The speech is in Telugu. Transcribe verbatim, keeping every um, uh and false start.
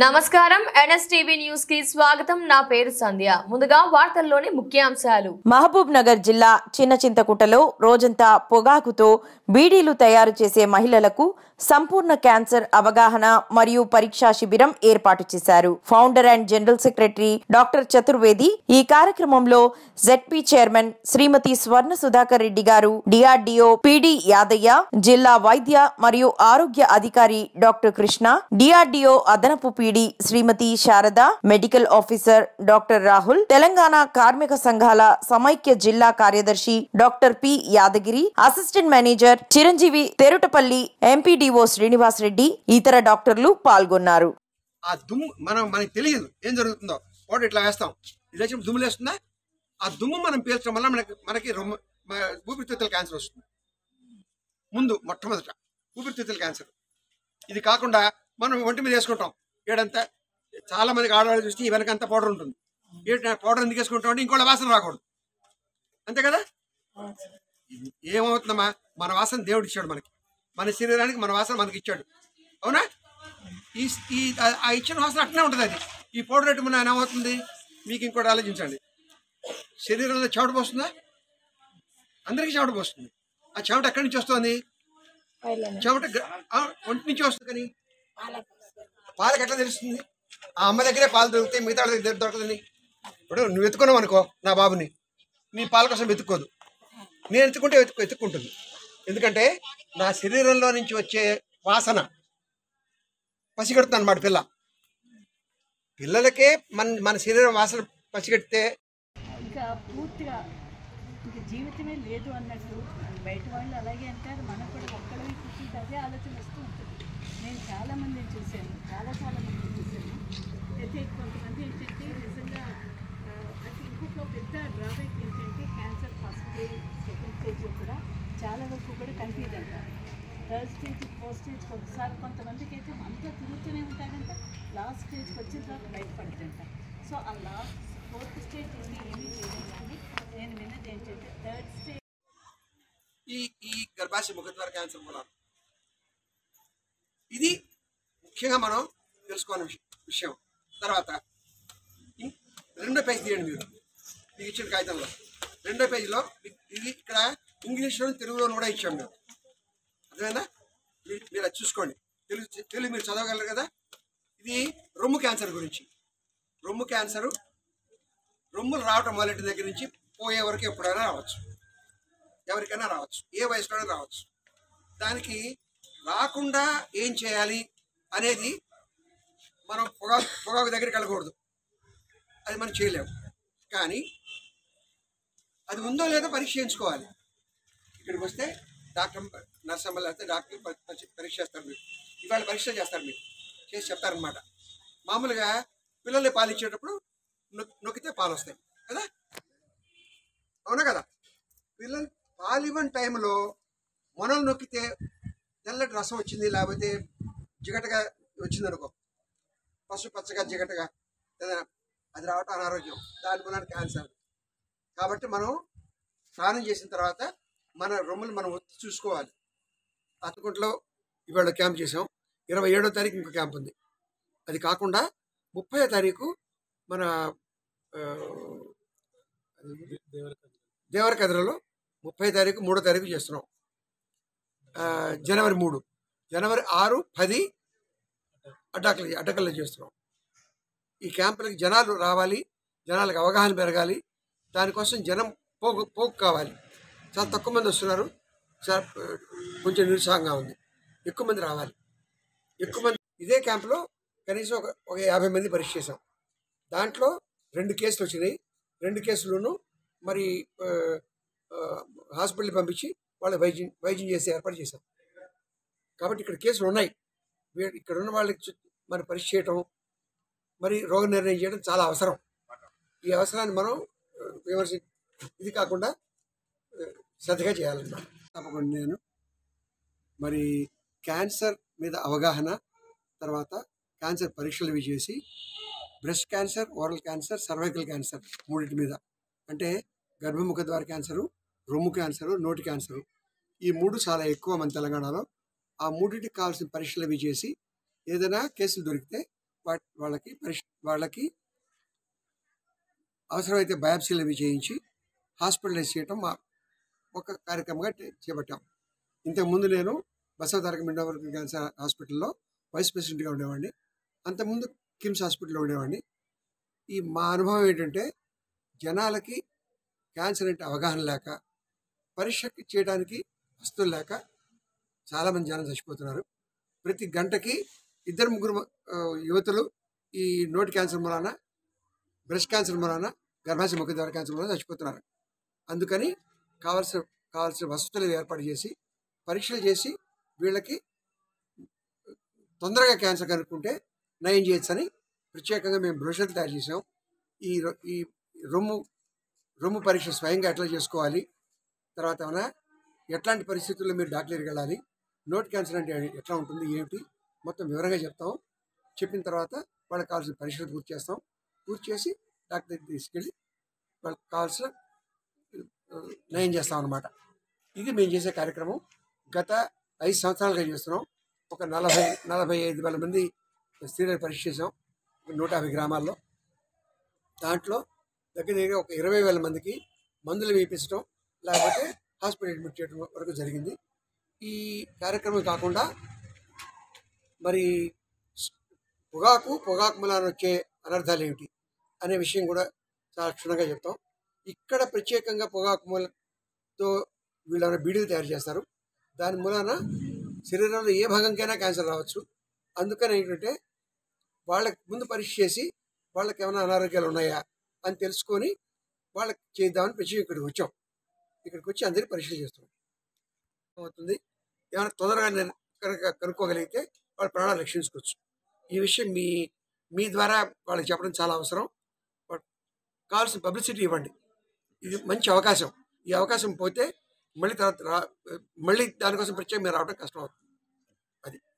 నమస్కారం ఎన్ఎస్టీవీ న్యూస్ కి స్వాగతం. నా పేరు సంధ్య. ముందుగా వార్తల్లోని ముఖ్యాంశాలు. మహబూబ్ నగర్ జిల్లా చిన్న చింతకుంటలో రోజంతా పొగాకుతో బీడీలు తయారు చేసే మహిళలకు సంపూర్ణ క్యాన్సర్ అవగాహన మరియు పరీక్షా శిబిరం ఏర్పాటు చేశారు. Founder and general secretary doctor Chaturvedi ఈ కార్యక్రమంలో జెడ్పీ చైర్మన్ శ్రీమతి స్వర్ణ సుధాకర్ రెడ్డి గారు, డిఆర్డీఓ పిడి యాదయ్య, జిల్లా వైద్య మరియు ఆరోగ్య అధికారి డాక్టర్ కృష్ణ, డిఆర్డీఓ అదనపు PD Shrimati Sharada, medical officer doctor Rahul, Telangana కార్మిక సంఘాల సమైక్య జిల్లా కార్యదర్శి doctor P Yadagiri, assistant manager Chiranjeevi Terutapalli, MPDO Srinivas Reddy, ఇతర డాక్టర్లు పాల్గొన్నారు. ఆ దుమ్ము మనం మనకి తెలియదు ఏం జరుగుతుందో. పౌడర్ ఇట్లా వేస్తాం, ఇది వచ్చి దుమ్ము లేస్తుందా? ఆ దుమ్ము మనం పీల్చడం వల్ల మనకి మనకి ఊపిరితిత్తుల క్యాన్సర్ వస్తుంది. ముందు మొట్టమొదట ఊపిరితిత్తుల క్యాన్సర్. ఇది కాకుండా మనం ఒంటి మీద వేసుకుంటాం, ఏడంతా చాలా మందికి ఆడవాళ్ళు చూస్తే ఈ వెనకంతా పౌడర్ ఉంటుంది. ఏ పౌడర్ ఎందుకు వేసుకుంటాం అంటే ఇంకోళ్ళ వాసన రాకూడదు, అంతే కదా. ఏమవుతుందమ్మా, మన వాసన దేవుడు ఇచ్చాడు మనకి, మన శరీరానికి మన వాసన మనకి ఇచ్చాడు, అవునా? ఈ ఈ ఆ ఇచ్చిన వాసన అట్నే ఉంటుంది. అది ఈ పౌడర్ ఎట్టు మన ఏమవుతుంది మీకు ఇంకోటి ఆలోచించండి. శరీరంలో చెమట పోస్తుందా? అందరికీ చెమట పోస్తుంది. ఆ చెమట ఎక్కడి నుంచి వస్తుంది? చెమట ఒంటి నుంచి వస్తుంది. కానీ పాలకు ఎట్లా తెలుస్తుంది? ఆ అమ్మ దగ్గరే పాలు దొరుకుతాయి, మిగతా దగ్గర దొరకదని. ఇప్పుడు నువ్వు ఎత్తుకున్నావు అనుకో నా బాబుని, నీ పాల కోసం వెతుక్కోదు, నేను ఎత్తుకుంటే వెతుక్కు వెతుక్కుంటుంది. ఎందుకంటే నా శరీరంలో నుంచి వచ్చే వాసన పసిగడుతుంది అన్నమాట. పిల్ల పిల్లలకే మన మన శరీరం వాసన పసిగడితే ఇంకా పూర్తిగా ఇంకా జీవితమే లేదు అన్నట్టు బయట వాళ్ళు అలాగే అంటారు. మనం కూడా ఒక్కడే కూర్చుంటే అదే ఆలోచన వస్తూ ఉంటుంది. నేను చాలామందిని చూశాను, చాలా చాలా మందిని చూశాను. అయితే కొంతమంది ఏంటంటే నిజంగా అది ఇంకొక పెద్ద డ్రాబ్యాక్ ఏంటంటే cancer first stage, second stage కూడా చాలా వరకు కూడా కన్ఫ్యూజ్ అంటారు. థర్డ్ స్టేజ్, ఫోర్త్ స్టేజ్ కొన్నిసార్లు కొంతమందికి అయితే అంతా తిరుగుతూనే ఉంటారంట, లాస్ట్ స్టేజ్కి వచ్చిన తర్వాత బయటపడుతుంట. సో ఆ లాస్ట్ ఫోర్త్ స్టేజ్ ఏమి ఏమీ చేయలేదు. కానీ నేను విన్నది ఏంటంటే థర్డ్ స్టేజ్ ఈ ఈ గర్భాశయ ముఖద్వార క్యాన్సర్ కూడా ఇది ముఖ్యంగా మనం తెలుసుకోని విషయం. తర్వాత రెండో పేజీ తీయండి మీరు, మీకు ఇచ్చిన కాగితంలో రెండో పేజీలో ఇది ఇక్కడ ఇంగ్లీష్లో తెలుగులో కూడా ఇచ్చాం మేము, అర్థమైందా? మీరు అది చూసుకోండి. తెలుగు తెలుగు మీరు చదవగలరు కదా. ఇది రొమ్ము క్యాన్సర్ గురించి. రొమ్ము క్యాన్సరు రొమ్ములు రావటం మొదటి దగ్గర నుంచి పోయే వరకు ఎప్పుడైనా రావచ్చు, ఎవరికైనా రావచ్చు, ఏ వయసులోనే రావచ్చు. దానికి రాకుండా ఏం చేయాలి అనేది మనం పొగాకు పొగాకు దగ్గరికి వెళ్ళకూడదు, అది మనం చేయలేము. కానీ అది ఉందో లేదో పరీక్ష చేయించుకోవాలి. ఇక్కడికి వస్తే డాక్టర్ నర్సమ్మలు అయితే డాక్టర్ పరీక్ష చేస్తారు, మీరు ఇవాళ పరీక్ష చేస్తారు, మీరు చేసి చెప్తారనమాట. మామూలుగా పిల్లల్ని పాలు ఇచ్చేటప్పుడు నొక్కితే పాలు వస్తాయి కదా, అవునా కదా. పిల్లలు పాలు ఇవ్వని టైంలో మొనలు నొక్కితే తెల్లటి రసం వచ్చింది, లేకపోతే జిగటగా వచ్చింది అనుకో, పసుపు పచ్చగా జిగటగా ఏదైనా, అది రావటం అనారోగ్యం, దాని వలన క్యాన్సర్. కాబట్టి మనం స్నానం చేసిన తర్వాత మన రొమ్ములు మనం ఒత్తి చూసుకోవాలి. అత్తకుంటలో ఇవాళ క్యాంప్ చేసాం, ఇరవై ఏడో తారీఖు ఇంకో క్యాంప్ ఉంది. అది కాకుండా ముప్పై తారీఖు మన దేవరకద్రలో ముప్పై తారీఖు మూడో తారీఖు చేస్తున్నాం. జనవరి మూడు, జనవరి ఆరు, పది అడ్డాకలు అడ్డకల్లో చేస్తున్నాం. ఈ క్యాంపులకి జనాలు రావాలి, జనాలకు అవగాహన పెరగాలి. దానికోసం జనం పోగు పోగు కావాలి. చాలా తక్కువ మంది వస్తున్నారు, చాలా కొంచెం నిరుత్సాహంగా ఉంది. ఎక్కువ మంది రావాలి, ఎక్కువ మంది. ఇదే క్యాంపులో కనీసం ఒక ఒక యాభై మంది పరీక్ష చేసాం. దాంట్లో రెండు కేసులు వచ్చినాయి. రెండు కేసులను మరి హాస్పిటల్కి పంపించి వాళ్ళ వైద్యం వైద్యం చేసే ఏర్పాటు చేశాం. కాబట్టి ఇక్కడ కేసులు ఉన్నాయి. ఇక్కడ ఉన్న వాళ్ళకి మరి పరీక్ష చేయటం, మరి రోగ నిర్ణయం చేయడం చాలా అవసరం. ఈ అవసరాన్ని మనం విమర్శ ఇది కాకుండా శ్రద్ధగా చేయాలన్నమాట. తప్పకుండా నేను మరి క్యాన్సర్ మీద అవగాహన, తర్వాత క్యాన్సర్ పరీక్షలు ఇవి చేసి breast cancer, oral cancer, cervical cancer మూడింటి మీద, అంటే గర్భముఖ ద్వార క్యాన్సరు, రొమ్ము క్యాన్సరు, నోటి క్యాన్సరు, ఈ మూడు చాలా ఎక్కువ మన తెలంగాణలో. ఆ మూడింటికి కావాల్సిన పరీక్షలు ఇవి చేసి ఏదైనా కేసులు దొరికితే వా- వాళ్ళకి పరిష్ వాళ్ళకి అవసరమైతే బయాప్సీలు అవి చేయించి హాస్పిటలైజ్ చేయటం మా ఒక కార్యక్రమంగా టే- చేపట్టాం. ఇంతకుముందు నేను బసవతారక మిండోవర్గ క్యాన్సర్ హాస్పిటల్లో వైస్ ప్రెసిడెంట్గా ఉండేవాడిని. అంతకుముందు కిమ్స్ హాస్పిటల్లో ఉండేవాడిని. ఈ మా అనుభవం ఏంటంటే జనాలకి క్యాన్సర్ అంటే అవగాహన లేక, పరీక్ష చేయడానికి వస్తువులు లేక చాలామంది జనం చచ్చిపోతున్నారు. ప్రతి గంటకి ఇద్దరు ముగ్గురు ఆ, యువతులు ఈ నోటి క్యాన్సర్ మూలాన, బ్రెస్ట్ క్యాన్సర్ మూలాన, గర్భాశయ ముఖ ద్వార క్యాన్సర్ మూలాన చచ్చిపోతున్నారు. అందుకని కావాల్సిన కావాల్సిన వసతులు ఏర్పాటు చేసి పరీక్షలు చేసి వీళ్ళకి తొందరగా క్యాన్సర్ కనుక్కుంటే నయం చేయొచ్చని ప్రత్యేకంగా మేము బ్రోషర్లు తయారు చేసాం. ఈ రొ- ఈ రొమ్ము రొమ్ము పరీక్ష స్వయంగా ఎట్లా చేసుకోవాలి, తర్వాత ఏమైనా ఎట్లాంటి పరిస్థితుల్లో మీరు డాక్టర్ దగ్గరికి వెళ్ళాలి, నోట్ క్యాన్సర్ అంటే ఎట్లా ఉంటుంది ఏమిటి మొత్తం వివరంగా చెప్తాం. చెప్పిన తర్వాత వాళ్ళకి కావాల్సిన పరీక్షలు పూర్తి చేస్తాం. పూర్తి చేసి డాక్టర్ దగ్గరికి తీసుకెళ్ళి వాళ్ళకి కావాల్సిన ఆ, నయం చేస్తాం అన్నమాట. ఇది మేము చేసే కార్యక్రమం. గత ఐదు సంవత్సరాలుగా చేస్తున్నాం. ఒక నలభై నలభై ఐదు వేల మంది స్త్రీలను పరీక్ష చేసాం నూట యాభై గ్రామాల్లో. దాంట్లో దగ్గర దగ్గర ఒక ఇరవై వేల మందికి మందులు వేయించడం లేకపోతే హాస్పిటల్ అడ్మిట్ చేయడం వరకు జరిగింది. ఈ కార్యక్రమం కాకుండా మరి పొగాకు పొగాకు మూలాన వచ్చే అనర్థాలు ఏమిటి అనే విషయం కూడా చాలా క్షుణ్ణంగా చెప్తాం. ఇక్కడ ప్రత్యేకంగా పొగాకు మూలతో వీళ్ళ బీడీలు తయారు చేస్తారు. దాని మూలాన శరీరంలో ఏ భాగంకైనా క్యాన్సర్ రావచ్చు. అందుకని ఏంటంటే వాళ్ళకి ముందు పరీక్ష చేసి వాళ్ళకి ఏమైనా అనారోగ్యాలు ఉన్నాయా అని తెలుసుకొని వాళ్ళకి చేద్దామని ప్రత్యేక ఇక్కడికి వచ్చాం. ఇక్కడికి వచ్చి అందరికీ పరీక్షలు చేస్తున్నాం. అవుతుంది ఏమైనా తొందరగా నేను కనుక కనుక్కోగలిగితే వాళ్ళ ప్రాణాలు రక్షించుకోవచ్చు. ఈ విషయం మీ మీ ద్వారా వాళ్ళకి చెప్పడం చాలా అవసరం. వాళ్ళకి కావాల్సిన పబ్లిసిటీ ఇవ్వండి. ఇది మంచి అవకాశం. ఈ అవకాశం పోతే మళ్ళీ తర్వాత రా మళ్ళీ దానికోసం ప్రత్యేకంగా రావడం కష్టం అవుతుంది. అది